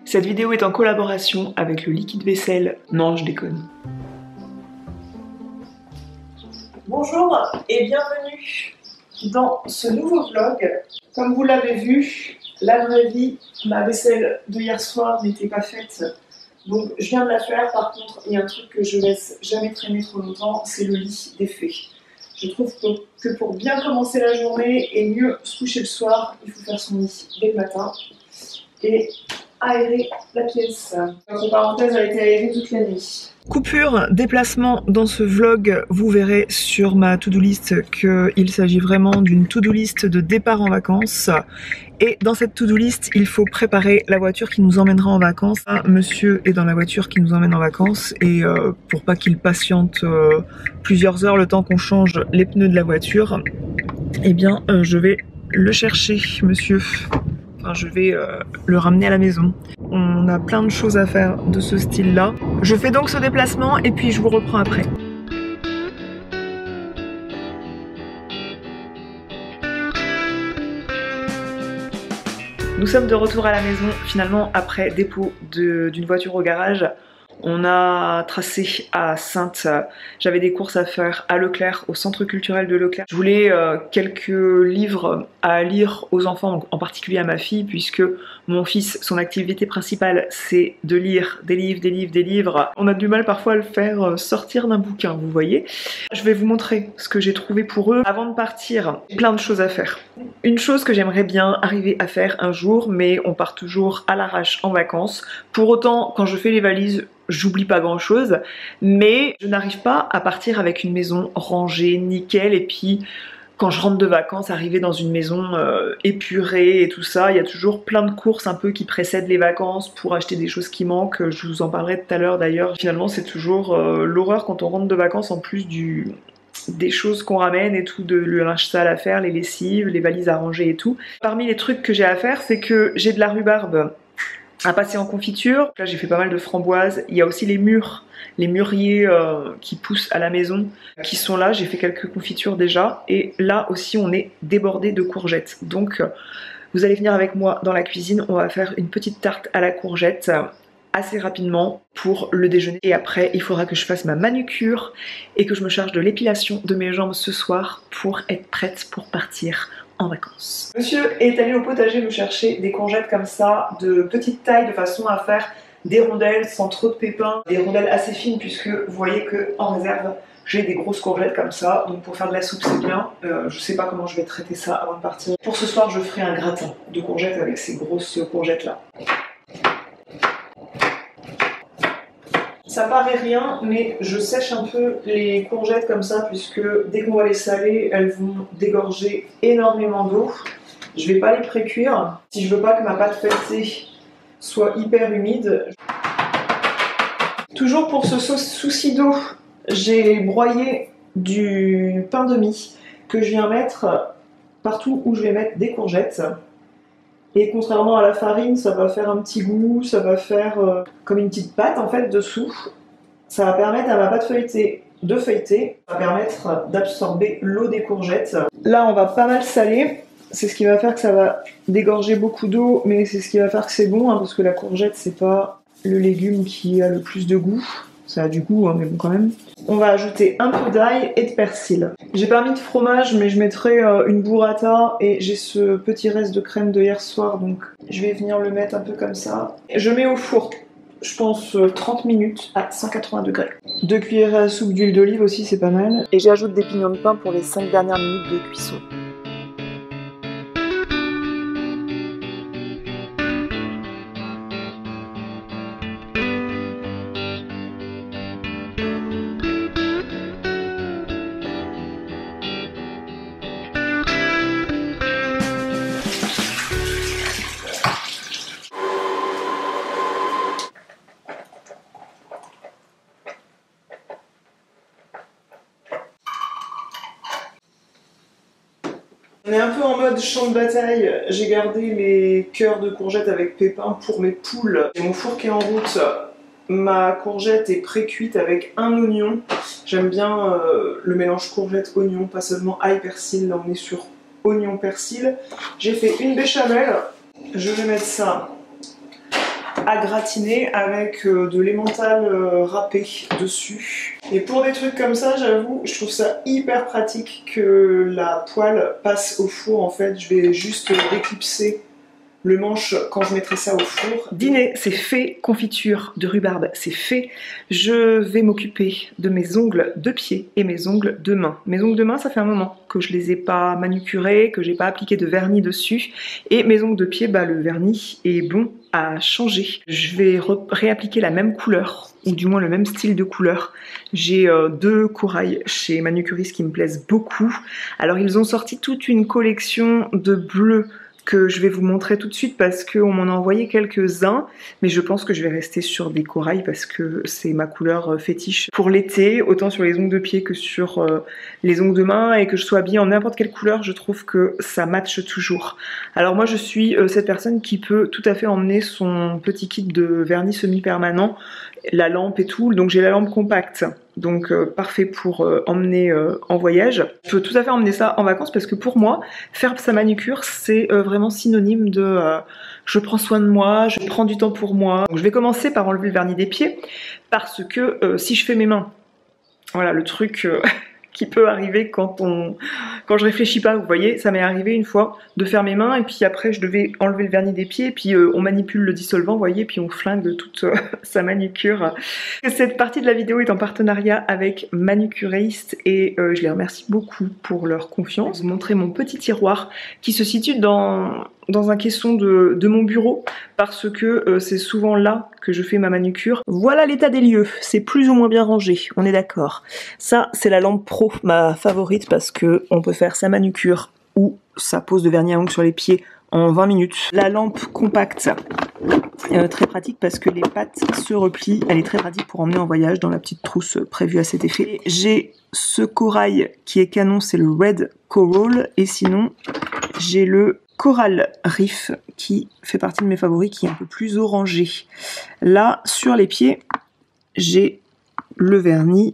Cette vidéo est en collaboration avec le liquide vaisselle. Non, je déconne. Bonjour et bienvenue dans ce nouveau vlog. Comme vous l'avez vu, la vraie vie, ma vaisselle de hier soir n'était pas faite. Donc je viens de la faire. Par contre, il y a un truc que je laisse jamais traîner trop longtemps, c'est le lit défait. Je trouve que pour bien commencer la journée et mieux se coucher le soir, il faut faire son lit dès le matin et aérer la pièce. Entre parenthèses, elle a été aérée toute la nuit. Coupure, déplacement dans ce vlog, vous verrez sur ma to-do list qu'il s'agit vraiment d'une to-do list de départ en vacances. Et dans cette to-do list, il faut préparer la voiture qui nous emmènera en vacances. Monsieur est dans la voiture qui nous emmène en vacances et pour pas qu'il patiente plusieurs heures le temps qu'on change les pneus de la voiture, eh bien je vais le chercher, monsieur. Enfin, je vais le ramener à la maison. On a plein de choses à faire de ce style-là. Je fais donc ce déplacement et puis je vous reprends après. Nous sommes de retour à la maison, finalement, après dépôt d'une voiture au garage. On a tracé à Saintes, j'avais des courses à faire à Leclerc, au centre culturel de Leclerc. Je voulais quelques livres à lire aux enfants, en particulier à ma fille, puisque mon fils, son activité principale, c'est de lire des livres. On a du mal parfois à le faire sortir d'un bouquin, vous voyez. Je vais vous montrer ce que j'ai trouvé pour eux. Avant de partir, plein de choses à faire. Une chose que j'aimerais bien arriver à faire un jour, mais on part toujours à l'arrache en vacances. Pour autant, quand je fais les valises, j'oublie pas grand chose, mais je n'arrive pas à partir avec une maison rangée, nickel, et puis quand je rentre de vacances, arriver dans une maison épurée et tout ça, il y a toujours plein de courses un peu qui précèdent les vacances pour acheter des choses qui manquent, je vous en parlerai tout à l'heure d'ailleurs. Finalement c'est toujours l'horreur quand on rentre de vacances en plus des choses qu'on ramène et tout, le linge sale à faire, les lessives, les valises à ranger et tout. Parmi les trucs que j'ai à faire, c'est que j'ai de la rhubarbe à passer en confiture. Là j'ai fait pas mal de framboises. Il y a aussi les mûriers qui poussent à la maison qui sont là. J'ai fait quelques confitures déjà et là aussi on est débordé de courgettes. Donc vous allez venir avec moi dans la cuisine, on va faire une petite tarte à la courgette assez rapidement pour le déjeuner. Et après il faudra que je fasse ma manucure et que je me charge de l'épilation de mes jambes ce soir pour être prête pour partir en vacances. Monsieur est allé au potager me chercher des courgettes comme ça, de petite taille, de façon à faire des rondelles sans trop de pépins, des rondelles assez fines puisque vous voyez que en réserve j'ai des grosses courgettes comme ça, donc pour faire de la soupe c'est bien. Je sais pas comment je vais traiter ça avant de partir. Pour ce soir je ferai un gratin de courgettes avec ces grosses courgettes là. Ça paraît rien, mais je sèche un peu les courgettes comme ça, puisque dès qu'on va les saler, elles vont dégorger énormément d'eau. Je vais pas les pré-cuire, si je veux pas que ma pâte feuilletée soit hyper humide. Toujours pour ce souci d'eau, j'ai broyé du pain de mie que je viens mettre partout où je vais mettre des courgettes. Et contrairement à la farine, ça va faire un petit goût, ça va faire comme une petite pâte en fait dessous. Ça va permettre à ma pâte feuilletée de feuilleter, ça va permettre d'absorber l'eau des courgettes. Là on va pas mal saler, c'est ce qui va faire que ça va dégorger beaucoup d'eau, mais c'est ce qui va faire que c'est bon, hein, parce que la courgette c'est pas le légume qui a le plus de goût. Ça a du goût, hein, mais bon quand même. On va ajouter un peu d'ail et de persil. J'ai pas mis de fromage, mais je mettrai une burrata et j'ai ce petit reste de crème de hier soir, donc je vais venir le mettre un peu comme ça. Je mets au four, je pense 30 minutes à 180 degrés. 2 cuillères à soupe d'huile d'olive aussi, c'est pas mal. Et j'ajoute des pignons de pain pour les 5 dernières minutes de cuisson. On est un peu en mode champ de bataille, j'ai gardé les cœurs de courgettes avec pépins pour mes poules. J'ai mon four qui est en route, ma courgette est pré-cuite avec un oignon. J'aime bien le mélange courgette-oignon, pas seulement ail-persil, là on est sur oignon-persil. J'ai fait une béchamel, je vais mettre ça à gratiner avec de l'emmental râpé dessus. Et pour des trucs comme ça, j'avoue, je trouve ça hyper pratique que la poêle passe au four. En fait, je vais juste déclipser le manche quand je mettrai ça au four. Dîner, c'est fait. Confiture de rhubarbe, c'est fait. Je vais m'occuper de mes ongles de pied et mes ongles de main. Mes ongles de main, ça fait un moment que je les ai pas manucurés, que j'ai pas appliqué de vernis dessus. Et mes ongles de pied, bah le vernis est bon à changer. Je vais réappliquer la même couleur, ou du moins le même style de couleur. J'ai deux corails chez Manucuris qui me plaisent beaucoup. Alors ils ont sorti toute une collection de bleus que je vais vous montrer tout de suite parce qu'on m'en a envoyé quelques-uns, mais je pense que je vais rester sur des corails parce que c'est ma couleur fétiche pour l'été, autant sur les ongles de pied que sur les ongles de main, et que je sois habillée en n'importe quelle couleur, je trouve que ça matche toujours. Alors moi je suis cette personne qui peut tout à fait emmener son petit kit de vernis semi-permanent, la lampe et tout, donc j'ai la lampe compacte. Donc parfait pour emmener en voyage. Je peux tout à fait emmener ça en vacances parce que pour moi, faire sa manucure, c'est vraiment synonyme de je prends soin de moi, je prends du temps pour moi. Donc, je vais commencer par enlever le vernis des pieds parce que si je fais mes mains, voilà le truc qui peut arriver quand je réfléchis pas, vous voyez, ça m'est arrivé une fois de faire mes mains et puis après je devais enlever le vernis des pieds et puis on manipule le dissolvant, vous voyez, puis on flingue toute sa manucure. Cette partie de la vidéo est en partenariat avec Manucuriste et je les remercie beaucoup pour leur confiance. Je vais vous montrer mon petit tiroir qui se situe dans un caisson de mon bureau parce que c'est souvent là que je fais ma manucure. Voilà l'état des lieux, c'est plus ou moins bien rangé, on est d'accord. Ça c'est la lampe pro, ma favorite, parce que on peut faire sa manucure ou sa pose de vernis à ongles sur les pieds en 20 minutes. La lampe compacte, très pratique parce que les pattes se replient, elle est très pratique pour emmener en voyage dans la petite trousse prévue à cet effet. J'ai ce corail qui est canon, c'est le Red Coral, et sinon j'ai le Coral Reef qui fait partie de mes favoris, qui est un peu plus orangé. Là sur les pieds j'ai le vernis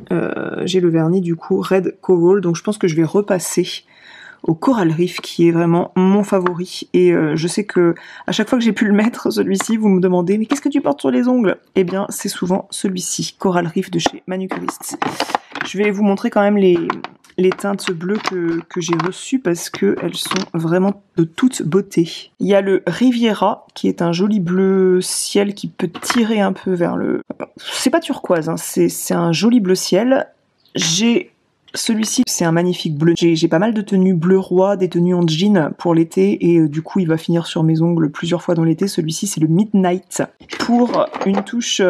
du coup Red Coral, donc je pense que je vais repasser au Coral Reef qui est vraiment mon favori, et je sais que à chaque fois que j'ai pu le mettre, celui-ci, vous me demandez mais qu'est-ce que tu portes sur les ongles? Eh bien c'est souvent celui-ci, Coral Reef de chez Manucurist. Je vais vous montrer quand même les teintes bleues que j'ai reçues parce qu'elles sont vraiment de toute beauté. Il y a le Riviera qui est un joli bleu ciel qui peut tirer un peu vers le... C'est pas turquoise, hein, c'est un joli bleu ciel. J'ai celui-ci, c'est un magnifique bleu. J'ai pas mal de tenues bleu roi, des tenues en jean pour l'été, et du coup il va finir sur mes ongles plusieurs fois dans l'été. Celui-ci c'est le Midnight. Pour une touche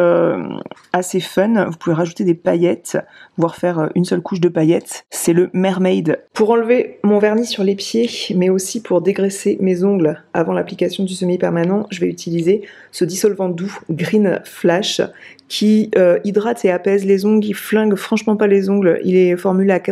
assez fun, vous pouvez rajouter des paillettes, voire faire une seule couche de paillettes. C'est le Mermaid. Pour enlever mon vernis sur les pieds, mais aussi pour dégraisser mes ongles avant l'application du semi-permanent, je vais utiliser ce dissolvant doux Green Flash qui hydrate et apaise les ongles. Il flingue franchement pas les ongles. Il est formulé à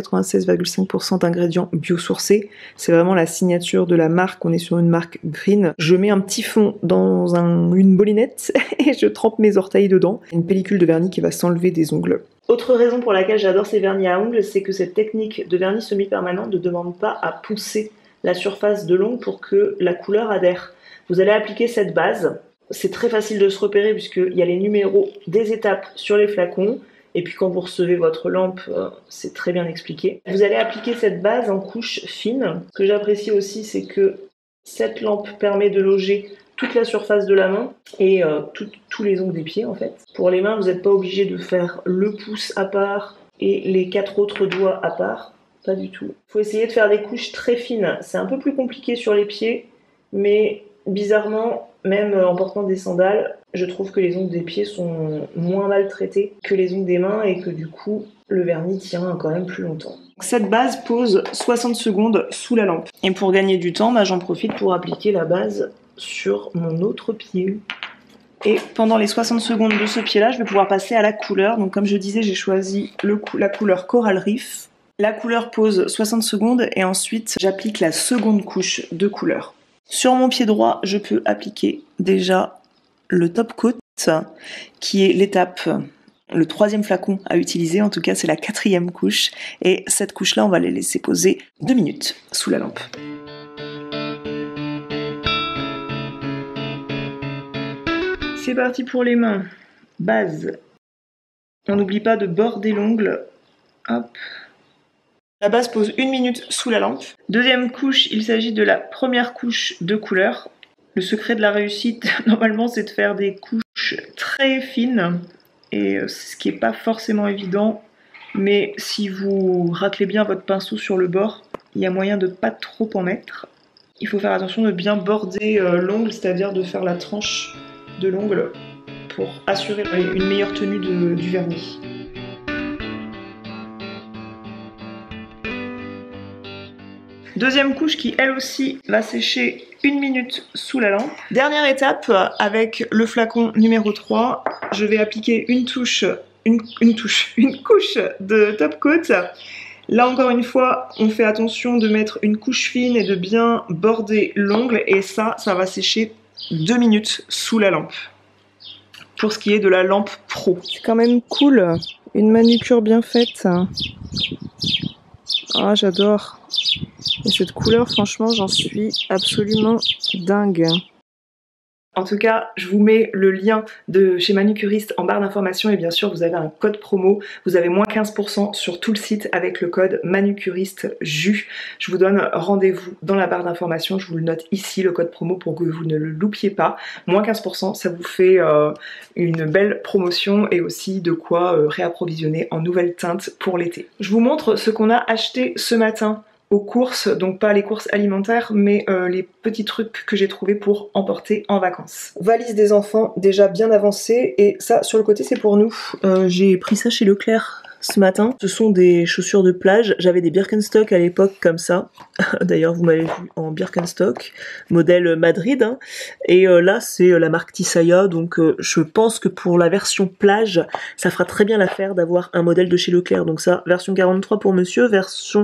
96,5% d'ingrédients biosourcés. C'est vraiment la signature de la marque. On est sur une marque Green. Je mets un petit fond dans une bolinette et je trempe mes orteils dedans. Une pellicule de vernis qui va s'enlever des ongles. Autre raison pour laquelle j'adore ces vernis à ongles, c'est que cette technique de vernis semi-permanent ne demande pas à pousser la surface de l'ongle pour que la couleur adhère. Vous allez appliquer cette base. C'est très facile de se repérer puisqu'il y a les numéros des étapes sur les flacons. Et puis quand vous recevez votre lampe, c'est très bien expliqué. Vous allez appliquer cette base en couche fine. Ce que j'apprécie aussi, c'est que cette lampe permet de loger toute la surface de la main et tous les ongles des pieds en fait. Pour les mains, vous n'êtes pas obligé de faire le pouce à part et les 4 autres doigts à part. Pas du tout. Il faut essayer de faire des couches très fines. C'est un peu plus compliqué sur les pieds, mais bizarrement, même en portant des sandales, je trouve que les ongles des pieds sont moins maltraités que les ongles des mains et que du coup, le vernis tient quand même plus longtemps. Cette base pose 60 secondes sous la lampe. Et pour gagner du temps, j'en profite pour appliquer la base sur mon autre pied. Et pendant les 60 secondes de ce pied-là, je vais pouvoir passer à la couleur. Donc comme je disais, j'ai choisi la couleur Coral Reef. La couleur pose 60 secondes et ensuite j'applique la seconde couche de couleur. Sur mon pied droit, je peux appliquer déjà le top coat, qui est l'étape, le 3e flacon à utiliser, en tout cas c'est la 4e couche. Et cette couche-là, on va les laisser poser 2 minutes sous la lampe. C'est parti pour les mains. Base. On n'oublie pas de border l'ongle. Hop. La base pose 1 minute sous la lampe. Deuxième couche, il s'agit de la première couche de couleur. Le secret de la réussite, normalement, c'est de faire des couches très fines. Et ce qui n'est pas forcément évident. Mais si vous raclez bien votre pinceau sur le bord, il y a moyen de ne pas trop en mettre. Il faut faire attention de bien border l'ongle, c'est-à-dire de faire la tranche de l'ongle pour assurer une meilleure tenue du vernis. Deuxième couche qui elle aussi va sécher 1 minute sous la lampe. Dernière étape, avec le flacon numéro 3, je vais appliquer une couche de top coat. Là encore une fois, on fait attention de mettre une couche fine et de bien border l'ongle, et ça va sécher 2 minutes sous la lampe. Pour ce qui est de la lampe pro. C'est quand même cool, une manucure bien faite. Ah, j'adore. Et cette couleur, franchement, j'en suis absolument dingue. En tout cas, je vous mets le lien de chez Manucuriste en barre d'informations et bien sûr, vous avez un code promo. Vous avez moins 15% sur tout le site avec le code ManucuristeJus. Je vous donne rendez-vous dans la barre d'informations. Je vous le note ici, le code promo, pour que vous ne le loupiez pas. Moins 15%, ça vous fait une belle promotion et aussi de quoi réapprovisionner en nouvelles teintes pour l'été. Je vous montre ce qu'on a acheté ce matin aux courses, donc pas les courses alimentaires, mais les petits trucs que j'ai trouvés pour emporter en vacances. Valise des enfants déjà bien avancée, et ça sur le côté c'est pour nous. J'ai pris ça chez Leclerc ce matin. Ce sont des chaussures de plage. J'avais des Birkenstock à l'époque comme ça. D'ailleurs vous m'avez vu en Birkenstock, modèle Madrid. Hein. Et là c'est la marque Tisaya, donc je pense que pour la version plage, ça fera très bien l'affaire d'avoir un modèle de chez Leclerc. Donc ça, version 43 pour monsieur, version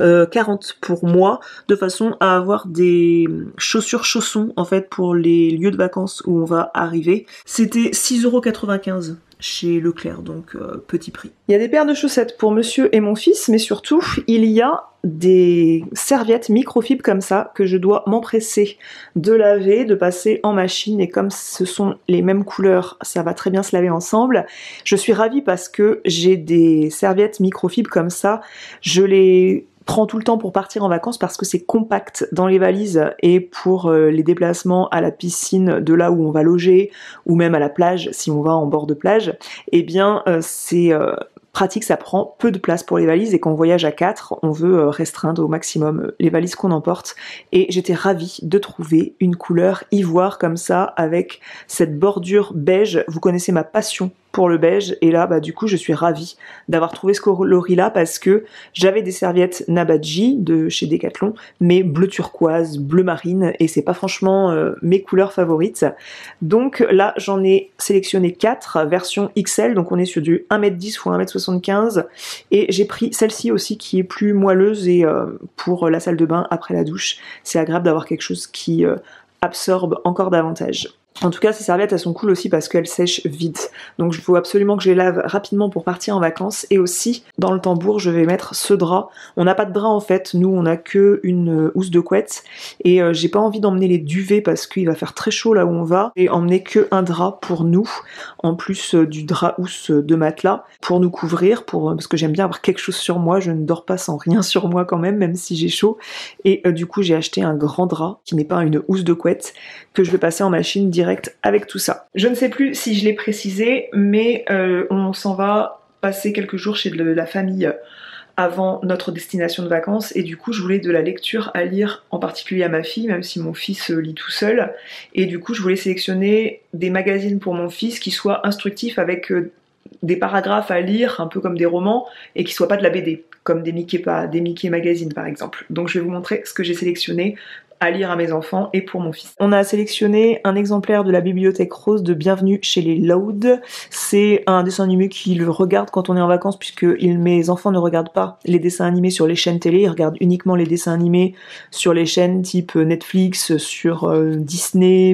40 pour moi, de façon à avoir des chaussons en fait pour les lieux de vacances où on va arriver. C'était 6,95 € chez Leclerc, donc petit prix. Il y a des paires de chaussettes pour monsieur et mon fils, mais surtout il y a des serviettes microfibres comme ça que je dois m'empresser de laver, de passer en machine, et comme ce sont les mêmes couleurs, ça va très bien se laver ensemble. Je suis ravie parce que j'ai des serviettes microfibres comme ça, je les prends tout le temps pour partir en vacances parce que c'est compact dans les valises, et pour les déplacements à la piscine de là où on va loger, ou même à la plage si on va en bord de plage, eh bien c'est pratique, ça prend peu de place pour les valises, et quand on voyage à 4, on veut restreindre au maximum les valises qu'on emporte. Et j'étais ravie de trouver une couleur ivoire comme ça, avec cette bordure beige. Vous connaissez ma passion pour le beige, et là bah du coup je suis ravie d'avoir trouvé ce coloris là, parce que j'avais des serviettes Nabadji de chez Decathlon, mais bleu turquoise, bleu marine, et c'est pas franchement mes couleurs favorites. Donc là j'en ai sélectionné 4 version XL, donc on est sur du 1m10 x 1m75, et j'ai pris celle-ci aussi qui est plus moelleuse, et pour la salle de bain après la douche, c'est agréable d'avoir quelque chose qui absorbe encore davantage. En tout cas, ces serviettes, elles sont cool aussi parce qu'elles sèchent vite. Donc il faut absolument que je les lave rapidement pour partir en vacances. Et aussi, dans le tambour, je vais mettre ce drap. On n'a pas de drap en fait, nous on n'a que une housse de couette. Et j'ai pas envie d'emmener les duvets parce qu'il va faire très chaud là où on va. Et emmener que un drap pour nous, en plus du drap housse de matelas, pour nous couvrir, parce que j'aime bien avoir quelque chose sur moi. Je ne dors pas sans rien sur moi quand même si j'ai chaud. Et du coup, j'ai acheté un grand drap qui n'est pas une housse de couette, que je vais passer en machine direct avec tout ça. Je ne sais plus si je l'ai précisé, mais on s'en va passer quelques jours chez de la famille avant notre destination de vacances, et du coup je voulais de la lecture à lire, en particulier à ma fille, même si mon fils lit tout seul, et du coup je voulais sélectionner des magazines pour mon fils qui soient instructifs, avec des paragraphes à lire, un peu comme des romans, et qui soient pas de la BD, comme des Mickey Magazine par exemple. Donc je vais vous montrer ce que j'ai sélectionné à lire à mes enfants et pour mon fils. On a sélectionné un exemplaire de la Bibliothèque Rose de Bienvenue chez les Loud. C'est un dessin animé qu'ils regardent quand on est en vacances, puisque mes enfants ne regardent pas les dessins animés sur les chaînes télé, ils regardent uniquement les dessins animés sur les chaînes type Netflix, sur Disney+,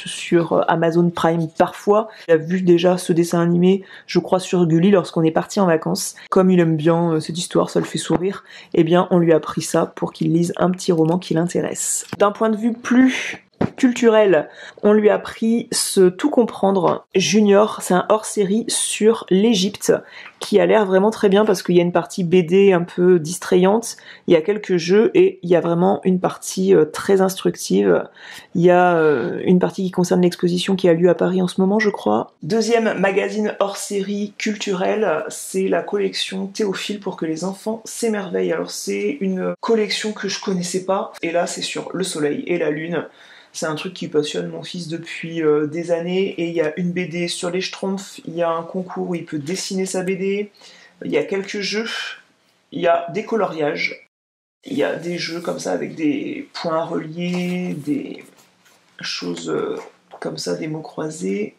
sur Amazon Prime parfois. Il a vu déjà ce dessin animé, je crois, sur Gulli lorsqu'on est parti en vacances. Comme il aime bien cette histoire, ça le fait sourire, eh bien on lui a pris ça pour qu'il lise un petit roman qui l'intéresse. D'un point de vue plus culturel. On lui a pris ce Tout comprendre Junior, c'est un hors-série sur l'Égypte qui a l'air vraiment très bien parce qu'il y a une partie BD un peu distrayante, il y a quelques jeux et il y a vraiment une partie très instructive. Il y a une partie qui concerne l'exposition qui a lieu à Paris en ce moment, je crois. Deuxième magazine hors-série culturel, c'est la collection Théophile pour que les enfants s'émerveillent. Alors c'est une collection que je connaissais pas et là c'est sur le soleil et la lune. C'est un truc qui passionne mon fils depuis des années et il y a une BD sur les Schtroumpfs, il y a un concours où il peut dessiner sa BD, il y a quelques jeux, il y a des coloriages, il y a des jeux comme ça avec des points reliés, des choses comme ça, des mots croisés.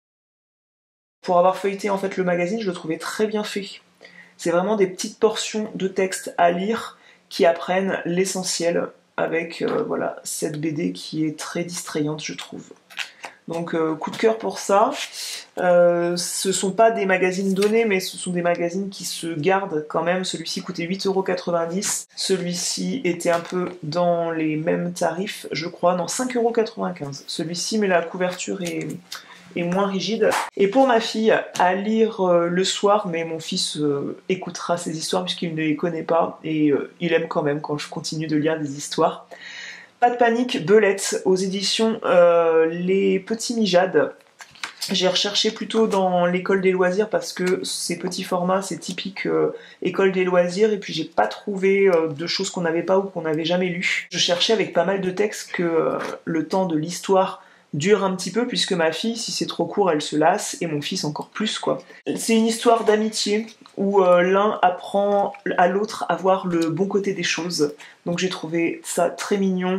Pour avoir feuilleté en fait le magazine, je le trouvais très bien fait. C'est vraiment des petites portions de texte à lire qui apprennent l'essentiel avec voilà, cette BD qui est très distrayante, je trouve. Donc coup de cœur pour ça. Ce sont pas des magazines donnés, mais ce sont des magazines qui se gardent quand même. Celui-ci coûtait 8,90 €. Celui-ci était un peu dans les mêmes tarifs, je crois, non, 5,95 €. Celui-ci, mais la couverture est moins rigide. Et pour ma fille, à lire le soir, mais mon fils écoutera ces histoires puisqu'il ne les connaît pas et il aime quand même quand je continue de lire des histoires. Pas de panique, Belette, aux éditions Les Petits Mijades. J'ai recherché plutôt dans l'école des loisirs parce que ces petits formats, c'est typique école des loisirs et puis j'ai pas trouvé de choses qu'on n'avait pas ou qu'on n'avait jamais lues. Je cherchais avec pas mal de textes que le temps de l'histoire dure un petit peu puisque ma fille, si c'est trop court, elle se lasse et mon fils encore plus quoi. C'est une histoire d'amitié où l'un apprend à l'autre à voir le bon côté des choses. Donc j'ai trouvé ça très mignon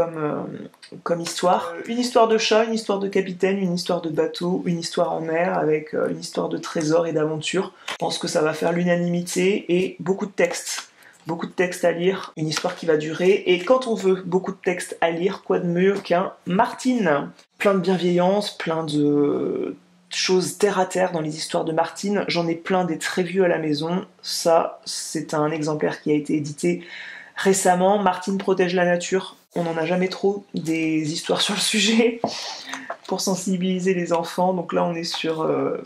comme histoire. Une histoire de chat, une histoire de capitaine, une histoire de bateau, une histoire en mer avec une histoire de trésor et d'aventure. Je pense que ça va faire l'unanimité et beaucoup de textes. Beaucoup de textes à lire, une histoire qui va durer, et quand on veut beaucoup de textes à lire, quoi de mieux qu'un Martine? Plein de bienveillance, plein de choses terre à terre dans les histoires de Martine. J'en ai plein des très vieux à la maison. Ça, c'est un exemplaire qui a été édité récemment. Martine protège la nature. On n'en a jamais trop des histoires sur le sujet pour sensibiliser les enfants. Donc là, on est sur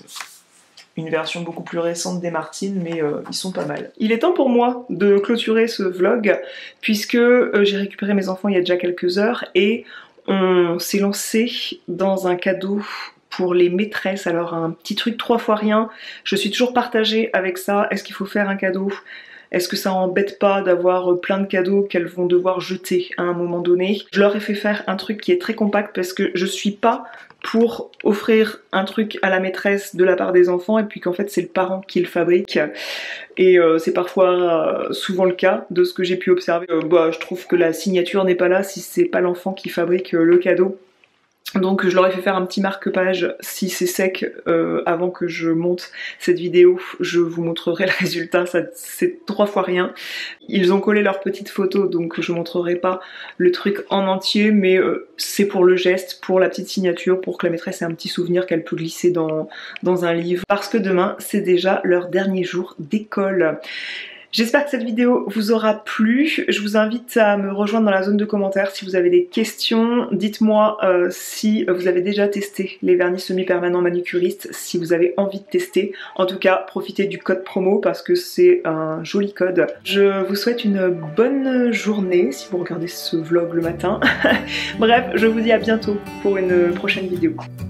une version beaucoup plus récente des Martines, mais ils sont pas mal. Il est temps pour moi de clôturer ce vlog, puisque j'ai récupéré mes enfants il y a déjà quelques heures, et on s'est lancé dans un cadeau pour les maîtresses. Alors un petit truc 3 fois rien, je suis toujours partagée avec ça. Est-ce qu'il faut faire un cadeau ? Est-ce que ça embête pas d'avoir plein de cadeaux qu'elles vont devoir jeter à un moment donné? Je leur ai fait faire un truc qui est très compact parce que je suis pas pour offrir un truc à la maîtresse de la part des enfants et puis qu'en fait c'est le parent qui le fabrique. Et c'est parfois souvent le cas de ce que j'ai pu observer. Je trouve que la signature n'est pas là si c'est pas l'enfant qui fabrique le cadeau. Donc je leur ai fait faire un petit marque-page si c'est sec avant que je monte cette vidéo. Je vous montrerai le résultat, c'est 3 fois rien. Ils ont collé leurs petites photos donc je montrerai pas le truc en entier, mais c'est pour le geste, pour la petite signature, pour que la maîtresse ait un petit souvenir qu'elle peut glisser dans un livre. Parce que demain c'est déjà leur dernier jour d'école. J'espère que cette vidéo vous aura plu. Je vous invite à me rejoindre dans la zone de commentaires si vous avez des questions. Dites-moi si vous avez déjà testé les vernis semi-permanents manucuristes, si vous avez envie de tester. En tout cas, profitez du code promo parce que c'est un joli code. Je vous souhaite une bonne journée si vous regardez ce vlog le matin. Bref, je vous dis à bientôt pour une prochaine vidéo.